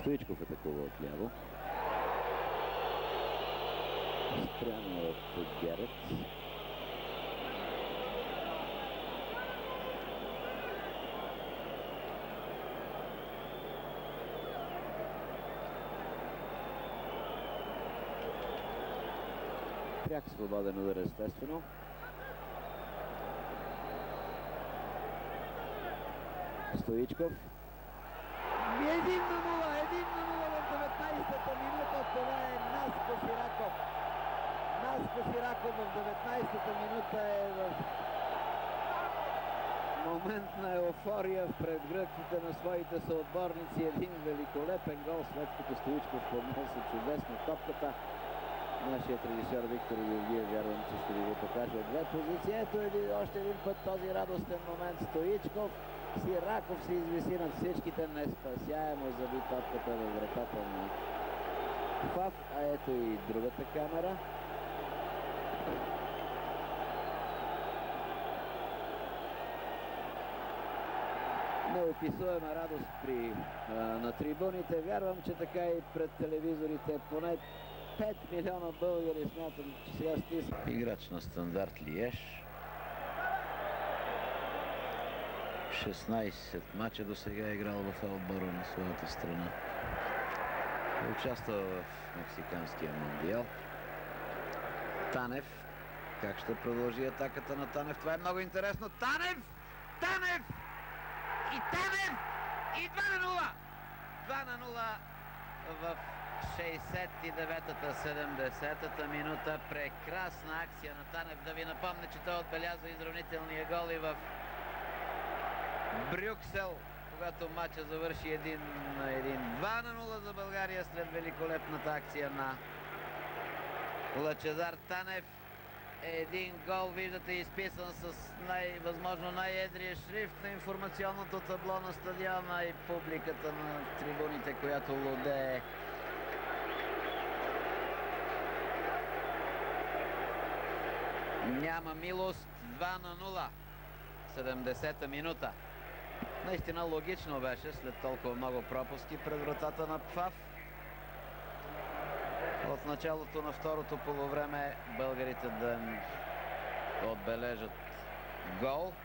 Стоичков атакува отляво. Спрямо от Герет. Пряк свободен удар, естествено. Стоичков. 1-0 в 19-та минута. Това е Наско Сираков. Наско Сираков в 19-та минута е в момент на еуфория пред гръците на своите съотборници. Един великолепен гол, след като Стоичков поднесе чудесно топката. Нашият режисьор Виктор Георгиев, вярвам, че ще ви го покаже от две позиции. Ето още един път този радостен момент. Стоичков. Сираков се извиси над всичките, неспасяемо заби топката във вратата на Фав. А ето и другата камера. Неописуема радост на трибуните. Вярвам, че така и пред телевизорите поне 5 милиона българи смятам, че сега стиска. Играч на Стандарт Лиеж. 16 мача до сега е играл в отбора на своята страна. Участва в Мексиканския мундиал. Танев. Как ще продължи атаката на Танев? Това е много интересно. Танев! Танев! И Танев! И 2-0! 2-0 в 69-та, 70-та минута. Прекрасна акция на Танев. Да ви напомня, че той отбелязва изравнителния гол и в Брюксел, когато матча завърши 1-1. 2-0 за България след великолепната акция на Лъчезар Танев. Един гол, виждате, изписан с възможно най-едрия шрифт на информационното табло на стадиона и публиката на трибуните, която лудее. Няма милост. 2-0. 70-та минута. Наистина логично беше след толкова много пропуски пред вратата на ПФАФ. От началото на второто полувреме българите да отбележат гол.